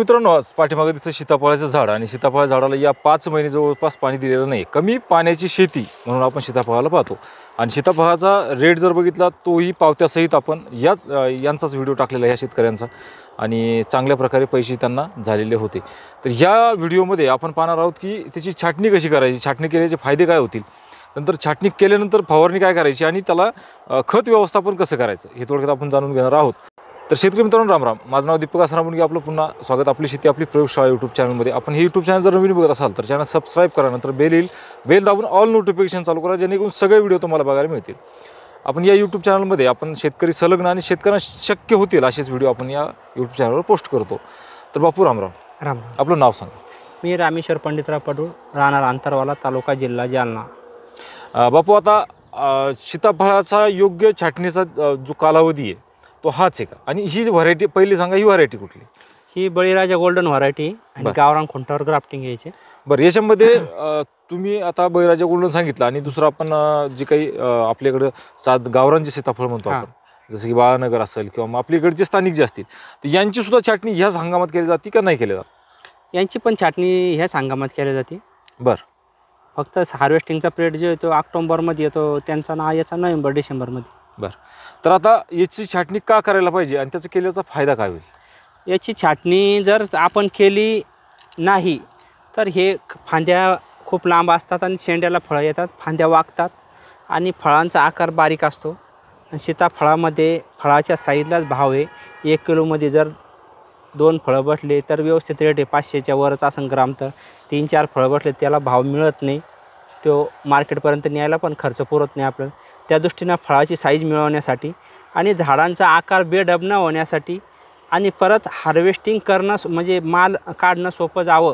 मित्रांनो, आज पाठीमागे तिथं सीताफळाचं झाड आणि सीताफळ झाडाला या 5 महिने जवळपास पाणी दिलेलं नाही. कमी पाण्याची शेती म्हणून आपण सीताफळाला पाहतो आणि सीताफळाचा रेट जर बघितला तोही पावत्यासहित आपण यांचाच व्हिडिओ टाकलेला आहे या शेतकऱ्यांचा आणि चांगल्या प्रकारे पैसे त्यांना झालेले होते. तर या व्हिडिओमध्ये आपण पाहणार आहोत की त्याची छाटणी कशी करायची, छाटणी केल्याचे फायदे काय होतील, नंतर छाटणी केल्यानंतर फवारणी काय करायची आणि त्याला खत व्यवस्थापन कसं करायचं हे थोडक्यात आपण जाणून घेणार आहोत. तर शेतकरी मित्रांनो, राम राम. माझं नाव दीपक आसरा मुंडगे. आपलं पुन्हा स्वागत आपली शेती आपली प्रयोगशाळा यूट्यूब चॅनलमध्ये. आपण हे यूट्यूब चॅनल जर नवीन बघत असाल तर चॅनल सबस्क्राईब करा, नंतर बेल दाबून ऑल नोटिफिकेशन चालू करा, जेणेकरून सगळे व्हिडिओ तुम्हाला बघायला मिळतील. आपण या यूट्यूब चॅनलमध्ये आपण शेतकरी संलग्न आणि शेतकऱ्यांना शक्य होतील असेच व्हिडिओ आपण या यूट्यूब चॅनलवर पोस्ट करतो. तर बापू राम राम. राम. आपलं नाव सांगा. मी रामेश्वर पंडितराव पडूळ, राहणार अंतरवाला, तालुका जिल्हा जालना. बापू, आता सीताफळाचा योग्य छाटणीचा जो कालावधी आहे तो हाच आहे का? आणि ही व्हरायटी पहिली सांगा, ही व्हरायटी कुठली? ही बळीराजा गोल्डन व्हरायटी आणि गावरान खुंटावर ग्राफ्टिंग घ्यायचे. बरं, याच्यामध्ये तुम्ही आता बळीराजा गोल्डन सांगितलं आणि दुसरं आपण जे काही आपल्याकडं गावरान जे सीताफळ म्हणतो आपण, जसं की बाळानगर असेल किंवा मग आपल्याकडचे स्थानिक जे असतील, तर यांची सुद्धा छाटणी ह्याच हंगामात केली जाते का नाही केली जात? यांची पण छाटणी ह्याच हंगामात केली जाते. बरं. फक्त हार्वेस्टिंगचा पिरियड जो येतो ऑक्टोबरमध्ये येतो, त्यांचा ना याचा नोव्हेंबर डिसेंबरमध्ये. बरं, तर आता याची छाटणी का करायला पाहिजे आणि त्याचा केल्याचा फायदा काय होईल? याची छाटणी जर आपण केली नाही तर हे फांद्या खूप लांब असतात आणि शेंड्याला फळं येतात, फांद्या वागतात आणि फळांचा आकार बारीक असतो. सीताफळामध्ये फळाच्या साईडलाच भाव आहे. 1 किलोमध्ये जर 2 फळं बसले तर व्यवस्थित रेट आहे. 500च्या वरच असं ग्राम, तर 3-4 फळं बसले त्याला भाव मिळत नाही. तो मार्केटपर्यंत न्यायला पण खर्च पुरत नाही आपल्याला. त्या दृष्टीनं फळाची साईज मिळवण्यासाठी आणि झाडांचा आकार बेढब न होण्यासाठी आणि परत हार्वेस्टिंग करणं म्हणजे माल काढणं सोपं जावं.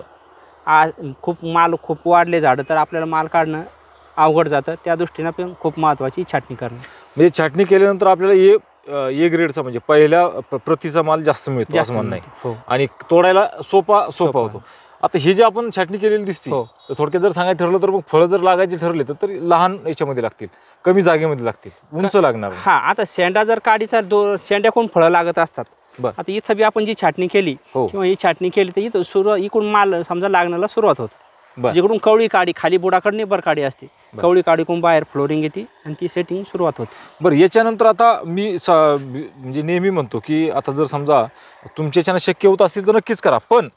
खूप वाढले झाडं तर आपल्याला माल काढणं अवघड जातं. त्या दृष्टीनं पण खूप महत्त्वाची छाटणी करणं. म्हणजे छाटणी केल्यानंतर आपल्याला ए ग्रेडचा म्हणजे पहिल्या प्रतीचा माल जास्त मिळतो असं म्हणणं आहे. हो. आणि तोडायला सोपा होतो. आता ही जी आपण छाटणी केलेली दिसते, तर थोडक्यात जर सांगायचं ठरलं तर मग फळं जर लागायचे ठरले तर लहान याच्यामध्ये लागतील, कमी जागेमध्ये लागतील, उंच लागणार. आता शेंडा जर काढीचा शेंड्याकडून फळं लागत असतात. आता इथं बी आपण जी छाटणी केली किंवा ही छाटणी केली तर इथं इकडून माल समजा लागण्याला सुरुवात होते. जिकडून कवळी काडी खाली बुडाकडे निबर काडी असते, कवळी काडीकडून बाहेर फ्लोरिंग येते आणि ती सेटिंग सुरुवात होते. बरं, याच्यानंतर आता मी म्हणजे नेहमी म्हणतो की आता जर समजा तुमच्या याच्यानं शक्य होत असेल तर नक्कीच करा. पण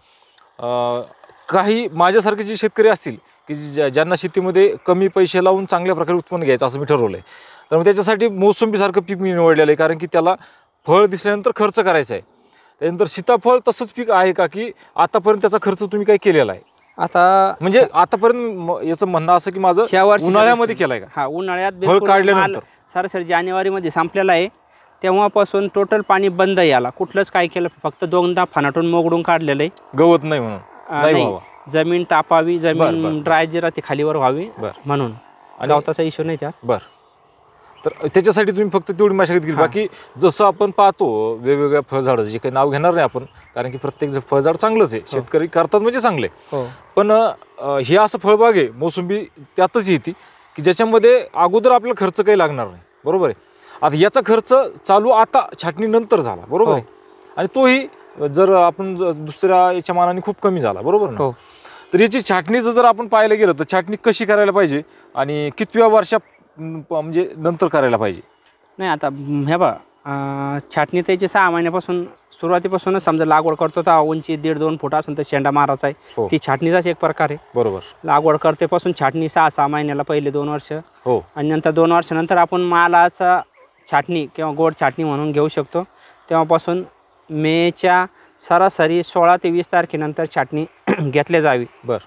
काही माझ्यासारखे जे शेतकरी असतील की ज्यांना शेतीमध्ये कमी पैसे लावून चांगल्या प्रकारे उत्पन्न घ्यायचं असं मी ठरवलं आहे, तर मग त्याच्यासाठी मोसंबीसारखं पीक मी निवडलेलं आहे. कारण की त्याला फळ दिसल्यानंतर खर्च करायचा आहे. त्यानंतर सीताफळ तसंच पीक आहे का की आतापर्यंत त्याचा खर्च तुम्ही काय केलेला आहे? आता म्हणजे आतापर्यंत याचं म्हणणं असं की माझं ह्या वर्षी उन्हाळ्यामध्ये केलाय का? उन्हाळ्यात फळ काढल्यानंतर सरासरी जानेवारीमध्ये संपलेला आहे. तेव्हापासून टोटल पाणी बंद याला. कुठलंच काय केलं, फक्त 2दा फनाटून मोगडून काढलेलं आहे. गवत नाही म्हणून नाही, जमीन तापावी, जमीन ड्राय जी राहते खालीवर व्हावी म्हणून. गवताचा इश्यू नाही त्यात. बरं, तर त्याच्यासाठी तुम्ही फक्त तेवढी मशागत केली. बाकी जसं आपण पाहतो वेगवेगळ्या फळझाडं, जे काही नाव घेणार नाही आपण, कारण की प्रत्येक फळझाड चांगलंच आहे, शेतकरी करतात म्हणजे चांगले. पण हे असं फळबाग आहे मोसंबी त्यातच येते की ज्याच्यामध्ये अगोदर आपल्याला खर्च काही लागणार नाही. बरोबर आहे. आता याचा खर्च चालू आता छाटणीनंतर झाला, बरोबर आहे, आणि तोही जर आपण दुसऱ्या याच्या मानाने खूप कमी झाला, बरोबर ना? तर याची छाटणीचं जर आपण पाहायला गेलं तर छाटणी कशी करायला पाहिजे आणि कितव्या वर्षा म्हणजे नंतर करायला पाहिजे? नाही, आता हे बा छाटणी त्याची 6 महिन्यापासून सुरुवातीपासूनच समजा लागवड करतो तर उंची 1.5-2 फूट असेल तर शेंडा मारायचा आहे. ती छाटणीचाच एक प्रकार आहे. बरोबर. लागवड करतेपासून छाटणी 6 महिन्याला पहिले 2 वर्ष आणि नंतर 2 वर्षानंतर आपण मालाचा छाटणी किंवा गोड छाटणी म्हणून घेऊ शकतो. तेव्हापासून मेच्या सरासरी 16 ते 20 तारखेनंतर छाटणी घेतली जावी. बरं.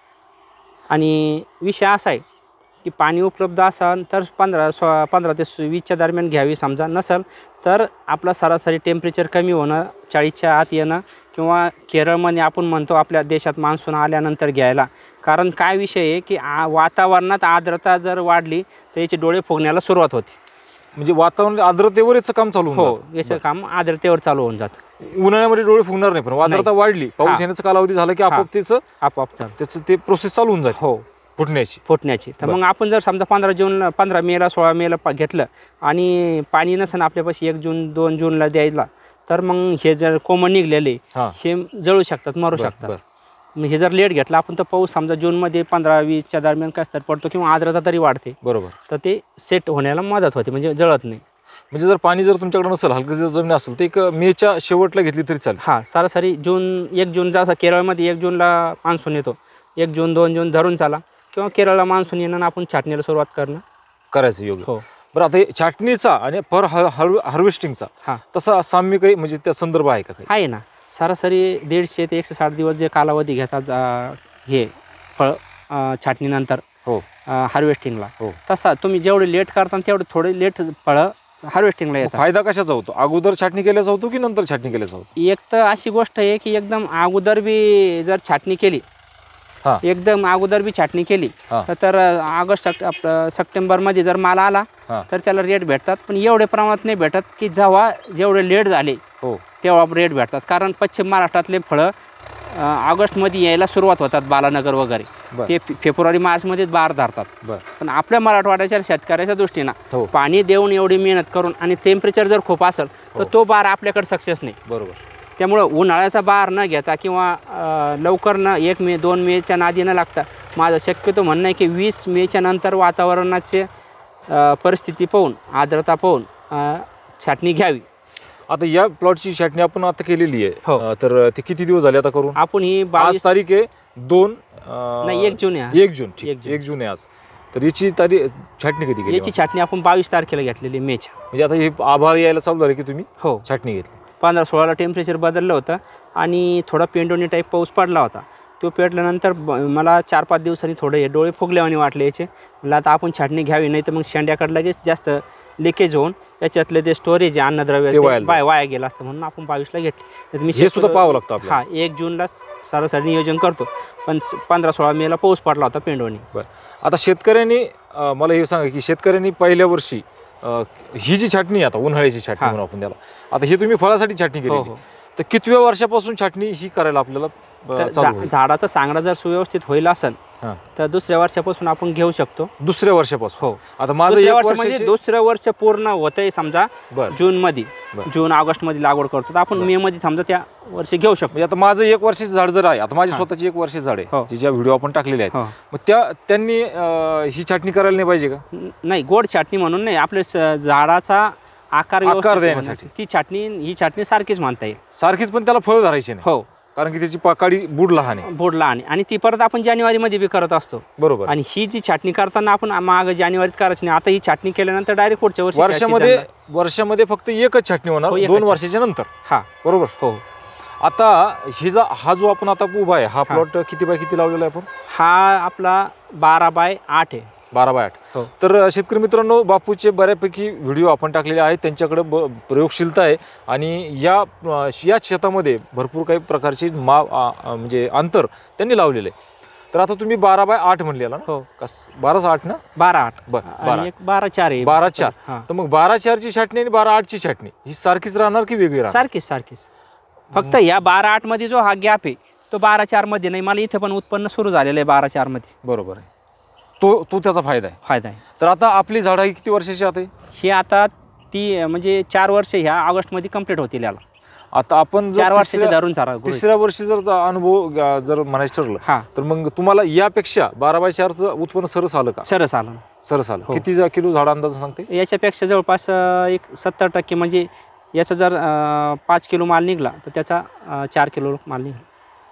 आणि विषय असा आहे की पाणी उपलब्ध असेल तर 15 ते 20च्या दरम्यान घ्यावी. समजा नसेल तर आपला सरासरी टेम्परेचर कमी होणं, 40च्या आत येणं, किंवा केरळमध्ये आपण म्हणतो आपल्या देशात मान्सून आल्यानंतर घ्यायला. कारण काय विषय आहे की वातावरणात आर्द्रता जर वाढली तर याचे डोळे फुगण्याला सुरुवात होते. म्हणजे वातावरण आर्द्रतेवर याचं काम चालू होतं. याचं काम आर्द्रतेवर चालू होऊन जातं. उन्हाळ्यामध्ये डोळे फुगणार नाही, पण आर्द्रता वाढली, पाऊस येण्याचा कालावधी झाला की आपोआप त्याचं ते प्रोसेस चालू होऊन जाते फुटण्याची. तर मग आपण जर समजा 15 मेला 16 मेला घेतलं आणि पाणी नसेल आपल्यापाशी 1 जून 2 जूनला द्यायला, तर मग हे जर कोंब निघलेले हां. हे जळू शकतात, मरू शकतात. मग हे जर लेट घेतला आपण तर पाऊस समजा जूनमध्ये 15-20च्या दरम्यान कसं तरी पडतो किंवा आर्द्रता तरी वाढते, बरोबर. तर ते सेट होण्याला मदत होते, म्हणजे जळत नाही. म्हणजे जर पाणी जर तुमच्याकडे नसेल, हलकी जर जमीन असेल तर 1 मेच्या शेवटला घेतली तरी चालेल. हां, सरासरी 1 जून जसा केरळमध्ये 1 जूनला मान्सून येतो, 1 जून 2 जून धरून चाला, किंवा केरळला मान्सून येणं आपण छाटणीला सुरुवात करणं करायचं योग्य. हो. बरं, आता हे छाटणीचा आणि हार्वेस्टिंगचा हां. तसा साम्य काही म्हणजे त्या संदर्भ आहे का काही? आहे ना. सरासरी 150 ते 160 दिवस जे कालावधी घेतात हे फळ छाटणीनंतर हो. हार्वेस्टिंगला, हो. तसा तुम्ही जेवढे लेट करता तेवढे थोडे लेट फळं हार्वेस्टिंगला येतात. फायदा कशाचा होतो? अगोदर छाटणी केल्याचा होतो की नंतर छाटणी केल्याचा होतो? एक तर अशी गोष्ट आहे की एकदम अगोदर बी जर छाटणी केली, हां. एकदम अगोदर बी छाटणी केली हां. तर सप्टेंबरमध्ये जर माल आला हां. तर त्याला रेट भेटतात, पण एवढे प्रमाणात नाही भेटत की जेवढे लेट झाले हो. तेव्हा रेट भेटतात. कारण पश्चिम महाराष्ट्रातले फळं ऑगस्टमध्ये यायला सुरुवात होतात, बालानगर वगैरे, बरं. ते फेब्रुवारी मार्चमध्येच बार धरतात. बरं. पण आपल्या मराठवाड्याच्या शेतकऱ्याच्या दृष्टीनं हो. पाणी देऊन एवढी मेहनत करून आणि टेम्परेचर जर खूप असेल तर तो बार आपल्याकडे सक्सेस नाही. बरोबर. त्यामुळं उन्हाळ्याचा बार न घेता किंवा लवकर न 1 मे 2 मेच्या नादी न लागता माझं शक्यतो म्हणणं आहे की 20 मेच्या नंतर वातावरणाचे परिस्थिती पाहून, आर्द्रता पाहून छाटणी घ्यावी. आता या प्लॉटची छाटणी आपण आता केलेली आहे. हो. तर ते किती दिवस झाले आता करून? आपण ही आज 22 तारीख आहे 2 नाही 1 जून आहे. 1 जून. ठीक, 1 जून आहे आज. तर याची छाटणी कधी केली? याची छाटणी आपण 22 तारखेला घेतलेली मेच्या. म्हणजे आता हे आभाळ यायला चालू झाले की तुम्ही हो, छाटणी घेतली? 15-16ला टेम्परेचर बदललं होतं आणि थोडा पेंडोनी टाईप पाऊस पडला होता. तो पेटल्यानंतर मला 4-5 दिवसांनी थोडे डोळे फुगल्यावानी वाटले याचे. म्हणलं आता आपण छाटणी घ्यावी, नाही तर मग शेंड्याकडे लगेच जास्त लिकेज होऊन त्याच्यातले ते स्टोरेज आहे अन्नद्रव्य वाया गेलं असतं, म्हणून आपण 22ला घेतले. मी हे सुद्धा पाहावं लागतं आपल्याला. हां, 1 जूनला सरासरी नियोजन करतो, पण 15-16 मेला पाऊस पडला होता पेंडोनी. बरं, आता शेतकऱ्यांनी मला हे सांगा की शेतकऱ्यांनी पहिल्या वर्षी ही जी छाटणी आता उन्हाळ्याची छाटणी म्हणून आपण त्याला, आता हे तुम्ही फळासाठी छाटणी केली, हो. तर कितव्या वर्षापासून छाटणी ही करायला आपल्याला चालू होईल? झाडाचा सांगडा जर सुव्यवस्थित होईल असेल हां. तर दुसऱ्या वर्षापासून आपण घेऊ शकतो. दुसऱ्या वर्षापासून? हो. आता माझं दुसऱ्या 1 वर्ष वर्ष म्हणजे दुसरं वर्ष पूर्ण होतंय समजा बरं. जूनमध्ये, बरं. जून ऑगस्टमध्ये लागवड करतो, तर आपण मे मध्ये समजा त्या वर्षी घेऊ शकतो. म्हणजे आता माझं 1 वर्षाचं झाड जर आहे, आता माझी हां. स्वतःची 1 वर्षाची झाड आहे, हो. जी ज्या व्हिडिओ आपण टाकलेले आहेत, हो. मग त्यांनी ही छाटणी करायला नाही पाहिजे का? नाही, गोड छाटणी म्हणून नाही, आपल्या झाडाचा आकार व्यवस्थित देण्यासाठी. होण्यासाठी ही छाटणी सारखीच म्हणता येईल. सारखीच, पण त्याला फळ धरायचे नाही. हो, कारण की त्याची पाकाडी बुड लहान आहे. बोड लहान आणि ती परत आपण जानेवारीमध्ये बी करत असतो. बरोबर. आणि ही जी छाटणी करताना आपण माग जानेवारीत करायची नाही, आता ही छाटणी केल्यानंतर डायरेक्ट पुढच्या वर्षी वर्षामध्ये फक्त एकच छाटणी होणार, हो, 2 वर्षाच्या नंतर. हा, बरोबर. हो. आता हा जो आपण आता उभा आहे, हा प्लॉट किती बाय किती लावलेला आहे आपण? हा आपला 12x8 आहे. 12x8. हो. तर शेतकरी मित्रांनो, बापूचे बऱ्यापैकी व्हिडिओ आपण टाकलेले आहेत, त्यांच्याकडे प्रयोगशीलता आहे आणि या शेतामध्ये भरपूर काही प्रकारचे म्हणजे अंतर त्यांनी लावलेले आहे. तर आता तुम्ही 12x8 म्हणलेला ना? हो. 12x8 ना? 12x8. बरं, आणि एक 12x4 आहे. 12x4. हां. तर मग 12x4ची छाटणी आणि 12x8ची छाटणी ही सारखीच राहणार की वेगळी राहणार? सारखीच. फक्त या 12x8 मध्ये जो हा गॅप आहे तो 12x4 मध्ये नाही. मला इथे पण उत्पन्न सुरू झालेलं आहे 12x4 मध्ये. बरोबर आहे. तो त्याचा फायदा आहे. तर आता आपली झाडं ही किती वर्षाची आता? ही आता ती म्हणजे 4 वर्ष ह्या ऑगस्टमध्ये कंप्लीट होतील याला. आता आपण 4 वर्षाचे धरून चारा. तिसऱ्या वर्षी जर अनुभव जर म्हणायचं ठरलं, हां, तर मग तुम्हाला यापेक्षा 12x4चं उत्पन्न सरस आलं का? सरस आलं. हो. किती किलो झाड अंदाज सांगते? याच्यापेक्षा जवळपास एक 70%, म्हणजे याचा जर 5 किलो माल निघला तर त्याचा 4 किलो माल निघला.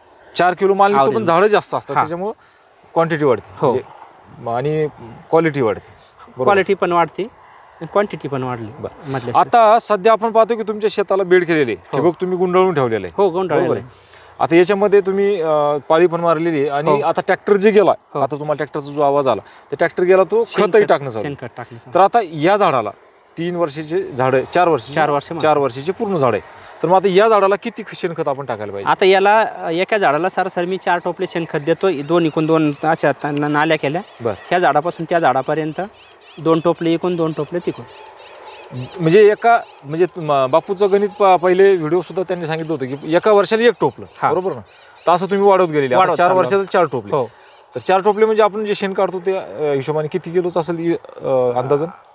4 किलो माल निघतो, पण झाडं जास्त असतात, हां. त्याच्यामुळे क्वांटिटी वाढते. हो. आणि क्वालिटी वाढते. क्वालिटी पण वाढते, क्वांटिटी पण वाढली. आता सध्या आपण पाहतो की तुमच्या शेताला बेड केलेले, ठिबक तुम्ही गुंडाळून ठेवलेले आहे. हो, गुंडाळलेलं. आता याच्यामध्ये तुम्ही पाळी पण मारलेली आहे आणि आता ट्रॅक्टर जे गेला, आता तुम्हाला ट्रॅक्टरचा जो आवाज आला, ते ट्रॅक्टर गेला, तो खतही टाकण्याचा. तर आता या झाडाला 3 वर्षाचे झाड, 4 वर्षाचे पूर्ण झाड आहे, तर मग आता या झाडाला किती शेणखत आपण टाकायला पाहिजे? आता याला एका झाडाला सरासरी मी 4 टोपले शेणखत देतो. 2 इकून 2 अशा नाल्या केल्या. ह्या झाडापासून त्या झाडापर्यंत 2 टोपले इकून 2 टोपले तिकून. म्हणजे बापूचं गणित पहिले व्हिडिओ सुद्धा त्यांनी सांगितलं होतं की एका वर्षाला 1 टोपलं, बरोबर ना? तर असं तुम्ही वाढवत गेलेले. 4 वर्षाला 4 टोपले. तर 4 टोपले म्हणजे आपण जे शेण काढतो त्या हिशोबाने किती किलोचं असेल अंदाजन?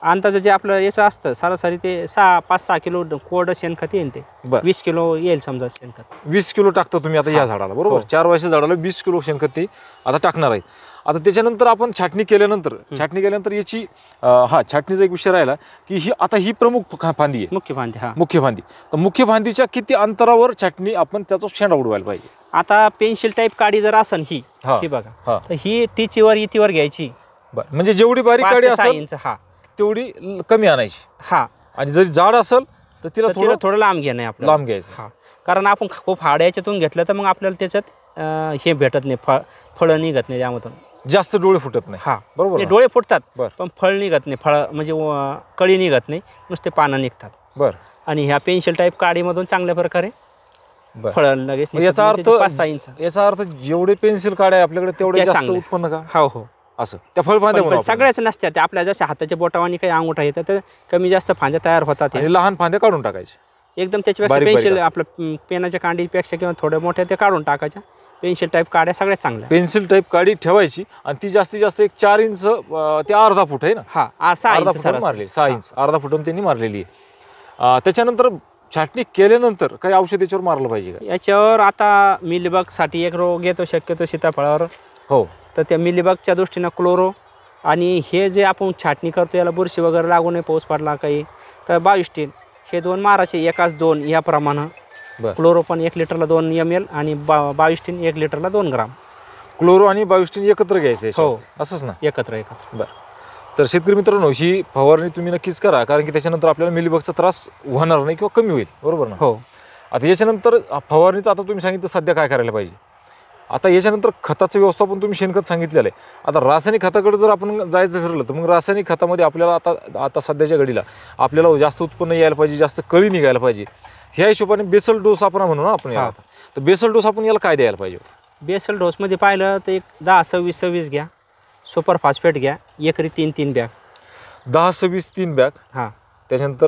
अंदाजे जे आपलं याचं असतं सरासरी ते 5-6 किलो कोरडं शेणखत येईल ते. बरं. 20 किलो येईल समजा शेणखत. 20 किलो टाकता तुम्ही आता या झाडाला, बरोबर? हो. 4 वर्षाच्या झाडाला 20 किलो शेणखत ते आता टाकणार आहे. आता त्याच्यानंतर आपण छाटणी केल्यानंतर याची छाटणीचा एक विषय राहिला की ही प्रमुख फांदी आहे, मुख्य फांदी. हा, मुख्य फांदी. तर मुख्य फांदीच्या किती अंतरावर छाटणी आपण त्याचा शेंडा उडवायला पाहिजे? आता पेन्सिल टाईप काडी जर असेल ही हा. बघा, तर ही टीचीवर इतीवर घ्यायची. बरं, म्हणजे जेवढी बारीक 5 काडी ते 6 असेल इंच. हा, तेवढी कमी आणायची, हा. आणि जरी जाड असेल तर तिला तिला थोडं लांब घेणं आहे आपल्याला. लांब घ्यायचं. हा, कारण आपण खूप हाड याच्यातून घेतलं तर मग आपल्याला त्याच्यात हे भेटत नाही, फळं निघत नाही त्यामधून. जास्त डोळे फुटत नाही. हा, बरोबर ते ना? डोळे फुटतात बरं. पण फळ निघत नाही. फळ म्हणजे कळी निघत नाही, नुसते पानं निघतात. बरं. आणि ह्या पेन्सिल टाईप काडीमधून चांगल्या प्रकारे बरं. फळं लगेच मग याचा निघतात. अर्थ 5-6 इंच. याचा अर्थ जेवढे पेन्सिल काड्या आहे आपल्याकडे तेवढे त्या जास्त चांगल्या. उत्पन्न का? हो हो. असं त्या फळफांद्या सगळ्याच नसत्या त्या, आपल्या जशा हाताच्या बोटावानी काही अंगठा येतात तर कमी जास्त फांद्या तयार होतात. आणि लहान फांद्या काढून टाकायचे एकदम त्याच्यापेक्षा बारीक पेन्सिल असं. आपलं पेनाच्या कांडीपेक्षा किंवा थोड्या मोठ्या ते काढून टाकायच्या. पेन्सिल टाईप काड्या सगळ्यात चांगल्या. पेन्सिल टाईप काडी ठेवायची आणि ती जास्तीत जास्त एक 4 इंच ते अर्धा फूट आहे ना? हा, 6 अर्धा इंच फुट सरासरी. मारले, 6 इंच अर्धा फुटून त्यांनी मारलेली आहे. त्याच्यानंतर छाटणी केल्यानंतर काही औषध याच्यावर मारलं पाहिजे का? याच्यावर आता मिलीबगसाठी एक रोग येतो शक्यतो सीताफळावर. हो. तर त्या मिलीबगच्या दृष्टीनं क्लोरो, आणि हे जे आपण छाटणी करतो याला बुरशी वगैरे लागू नये, पाऊस पडला काही तर 22 टीन हे 2 मारायचे, एकाच 2 याप्रमाणे. बरं. क्लोरो पण 1 लिटरला 2 ml आणि 22 टीन 1 लिटरला 2 ग्राम. क्लोरो आणि 22 टीन एकत्र घ्यायचं आहे. हो. असंच ना? एकत्र. बरं. तर शेतकरी मित्रांनो, ही फवारणी तुम्ही नक्कीच करा, कारण की त्याच्यानंतर आपल्याला मिलीबगचा त्रास होणार नाही किंवा कमी होईल, बरोबर ना? हो. आता याच्यानंतर फवारणीचं आता तुम्ही सांगितलं सध्या काय करायला पाहिजे. आता याच्यानंतर खताचं व्यवस्थापन तुम्ही शेणखत सांगितलेलं आहे. आता रासायनिक खताकडे जर आपण जायचं ठरलं तर मग रासायनिक खतामध्ये आपल्याला आता सध्याच्या घडीला आपल्याला जास्त उत्पन्न यायला पाहिजे, जास्त कळी निघायला पाहिजे, ह्या हिशोबाने बेसल डोस आपण म्हणू ना आपण याला. तर बेसल डोस आपण याला काय द्यायला पाहिजे? बेसल डोसमध्ये पाहिलं तर एक 10-26-26 घ्या. सुपर फॉस्फेट घ्या, एकरी 3-3 बॅग. 10-26 3 बॅग. हां. त्याच्यानंतर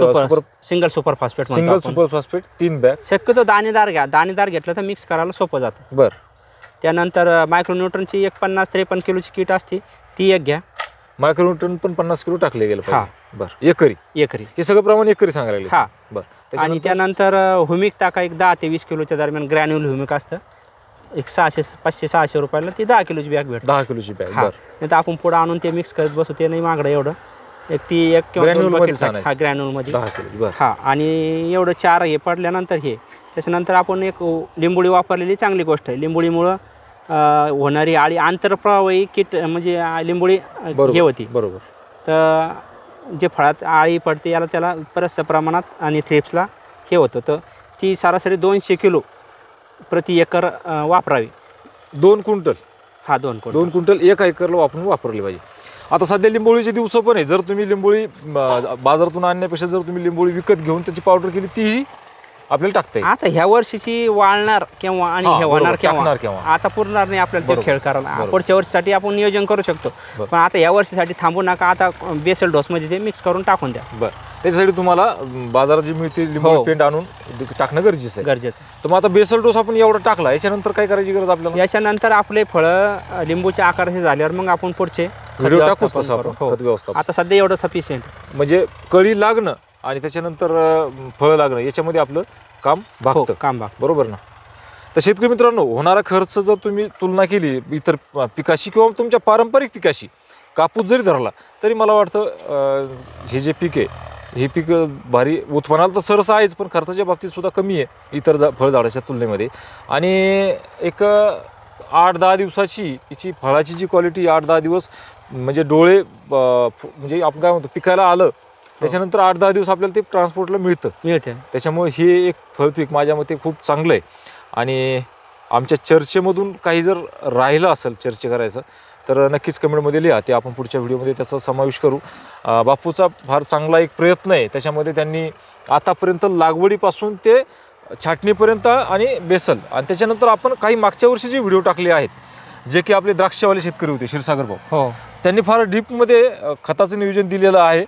single super phosphate. Single super phosphate 3 bag. शक्यतो दाणेदार घ्या. दाणेदार घेतलं तर मिक्स करायला सोपं जातं. बरं. त्यानंतर मायक्रोन्यूट्रनची एक 50-53 किलोची किट असते, ती एक घ्या. मायक्रोन्यूट्रन पण 50 किलो टाकले गेलं हां. पाहिजे. बरं. एकरी हे सगळं प्रमाण एकरी सांगायला लागले. हां. बरं. आणि त्यानंतर ह्युमिक टाका एक 10 ते 20 किलोच्या दरम्यान. ग्रॅन्युल ह्युमिक असतं एक 500-600 रुपयाला, ती 10 किलोची बॅग भेटते. 10 किलोची बॅग. हां. नाही तर आपण पुढं आणून ते मिक्स करत बसू, ते नाही मागडं एवढं. एक किंवा 2 बकेट. हा, ग्रॅन्युलमध्ये 10 किलो. बरं. हां. आणि एवढं 4 हे पडल्यानंतर त्याच्यानंतर आपण एक लिंबोळी वापरलेली चांगली गोष्ट आहे. लिंबोळीमुळं होणारी आळी आंतरप्रवाही किट म्हणजे लिंबोळी हे होती. बरोबर. तर जे फळात आळी पडते त्याला बऱ्याचशा प्रमाणात आणि थ्रिप्सला हे होतं, तर ती सरासरी 200 किलो प्रति एकर वापरावी. 2 क्विंटल. हा, 2 क्विंटल 1 एकरला वापरली पाहिजे. आता सध्या लिंबोळीचे दिवस पण आहे. जर तुम्ही लिंबोळी बाजारातून आणण्यापेक्षा जर तुम्ही लिंबोळी विकत घेऊन त्याची पावडर केली, तीही आपल्याला टाकता येईल. आता ह्या वर्षीची वाळणार केव्हा आणि हे होणार केव्हा, आता पुरणार नाही आपल्याला ते खेळ करायला. पुढच्या वर्षीसाठी आपण नियोजन करू शकतो, पण आता या वर्षीसाठी थांबू नका. आता बेसल डोसमध्ये ते मिक्स करून टाकून द्या. बरं. त्याच्यासाठी तुम्हाला बाजारात जी मिळते लिंबोळी पेंट आणून टाकणं गरजेचं आहे. तर मग आता बेसल डोस आपण एवढा टाकला, याच्यानंतर काय करायची गरज आपल्याला? याच्यानंतर आपले फळं लिंबूच्या आकाराचे झाल्यावर मग आपण पुढचे व्हिडिओ टाकूच तसं खत व्यवस्थापन. आता सध्या एवढं सफिशियंट, म्हणजे कळी लागणं आणि त्याच्यानंतर फळं लागणं याच्यामध्ये आपलं काम भागतं. बरोबर ना? तर शेतकरी मित्रांनो, होणारा खर्च जर तुम्ही तुलना केली इतर पिकाशी किंवा तुमच्या पारंपरिक पिकाशी, कापूस जरी धरला तरी मला वाटतं हे जे पीक आहे हे पीक भारी उत्पन्नाला तर सरस आहेच, पण खर्चाच्या बाबतीत सुद्धा कमी आहे इतर फळझाडाच्या तुलनेमध्ये. आणि एक 8-10 दिवसाची हिची फळाची जी क्वालिटी, 8-10 दिवस म्हणजे डोळे म्हणजे आपण काय म्हणतो पिकायला आलं त्याच्यानंतर 8-10 दिवस आपल्याला ते ट्रान्सपोर्टला मिळते. त्याच्यामुळे हे एक फळपीक माझ्या मते खूप चांगलं आहे. आणि आमच्या चर्चेमधून काही जर राहिलं असेल चर्चा करायचं तर नक्कीच कमेंटमध्ये लिहा, ते आपण पुढच्या व्हिडिओमध्ये त्याचा समावेश करू. बापूचा फार चांगला एक प्रयत्न आहे. त्याच्यामध्ये त्यांनी आतापर्यंत लागवडीपासून ते छाटणीपर्यंत आणि बेसल, आणि त्याच्यानंतर आपण काही मागच्या वर्षी जे व्हिडिओ टाकले आहेत जे की आपले द्राक्षवाले शेतकरी होते क्षीरसागर भाऊ, त्यांनी फार डीपमध्ये खताचं नियोजन दिलेलं आहे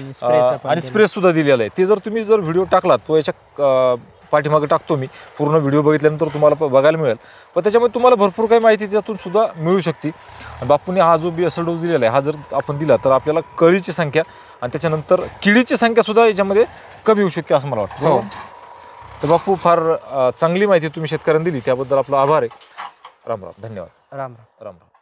आणि स्प्रे सुद्धा दिलेला आहे. ते जर तुम्ही व्हिडिओ टाकलात, तो याच्या पाठीमागे टाकतो मी, पूर्ण व्हिडिओ बघितल्यानंतर तुम्हाला बघायला मिळेल. पण त्याच्यामध्ये तुम्हाला भरपूर काही माहिती त्यातून सुद्धा मिळू शकते. बापूंनी हा जो बेसल डोस दिलेला आहे, हा जर आपण दिला तर आपल्याला कळीची संख्या आणि त्याच्यानंतर किडीची संख्या सुद्धा याच्यामध्ये कमी होऊ शकते असं मला वाटतं. हो. तर बापू फार चांगली माहिती तुम्ही शेतकऱ्यांना दिली त्याबद्दल आपला आभार आहे. राम राम. धन्यवाद. राम राम. राम राम.